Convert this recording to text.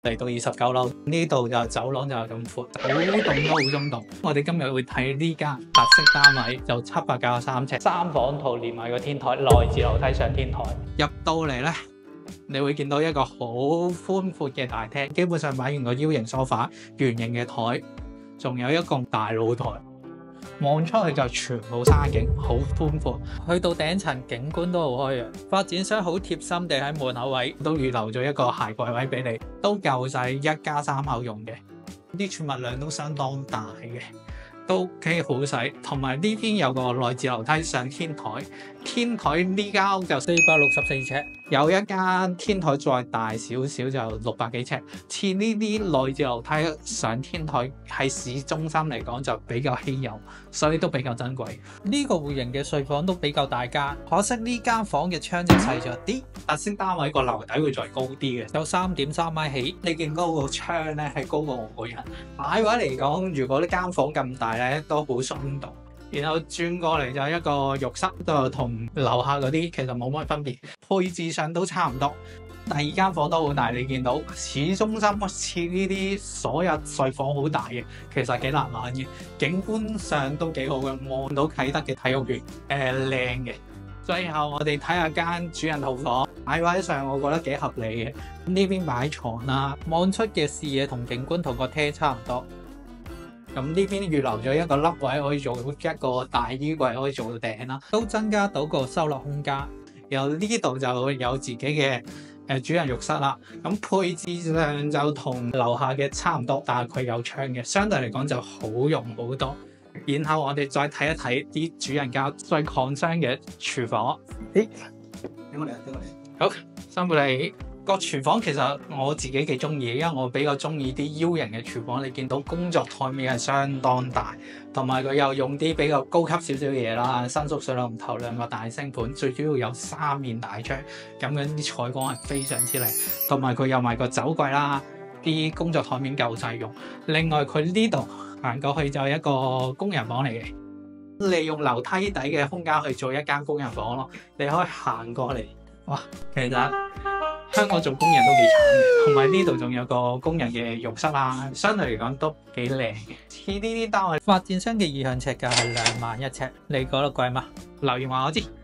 嚟到29樓，呢度就走廊就係咁闊，好棟都好中棟。我哋今日會睇呢間特色單位，就793尺，3房套連埋個天台，內置樓梯上天台。入到嚟呢，你會見到一個好寬闊嘅大廳，基本上擺完個 U 型梳化、圓形嘅台，仲有一個大露台。望出去就全部山景，好寬闊。去到頂層景觀都好開揚，發展商好貼心地喺門口位都預留咗一個鞋櫃位俾你，都夠晒一家3口用嘅。啲儲物量都相當大嘅，都幾好使。同埋呢邊有個內置樓梯上天台，天台呢間屋就464尺，有一間天台再大少少就600幾尺。似呢啲內置樓梯上天台喺市中心嚟講就比較稀有，所以都比較珍貴。呢個戶型嘅睡房都比較大間，可惜呢間房嘅窗就細咗啲。特色單位個樓底會再高啲嘅，有3.3米起。你見嗰個窗咧係高過我個人。擺位嚟講，如果呢間房咁大咧，都好鬆動。然後轉過嚟就一個浴室，就同樓下嗰啲其實冇乜分別，配置上都差唔多。第二間房都好大，你見到市中心似呢啲所有睡房好大嘅，其實幾難玩嘅。景觀上都幾好嘅，望到啟德嘅體育園，靚嘅。最後我哋睇下間主人套房，擺位上我覺得幾合理嘅。呢邊擺床啦，望出嘅視野同景觀同個廳差唔多。咁呢邊預留咗一個凹位，可以做一個大衣櫃，可以做到頂啦，都增加到個收納空間。然後呢度就有自己嘅主人浴室啦。咁配置上就同樓下嘅差唔多，但係佢有窗嘅，相對嚟講就好用好多。然後我哋再睇一睇啲主人家最擴張嘅廚房。咦？等我嚟，好，辛苦你。個廚房其實我自己幾中意，因為我比較中意啲 U 型嘅廚房。你見到工作台面係相當大，同埋佢又用啲比較高級少少嘅嘢啦，伸縮水龍頭、2個大星盤，最主要有3面大窗，咁樣啲採光係非常之靚。同埋佢有埋個酒櫃啦，啲工作台面夠晒用。另外佢呢度行過去就係一個工人房嚟嘅，利用樓梯底嘅空間去做一間工人房咯。你可以行過嚟，哇，其實香港做工人都幾慘嘅，同埋呢度仲有個工人嘅浴室啦，相對嚟講都幾靚嘅。似呢啲單位發展商嘅意向尺價係2萬1尺，你覺得貴嗎？留言話我知。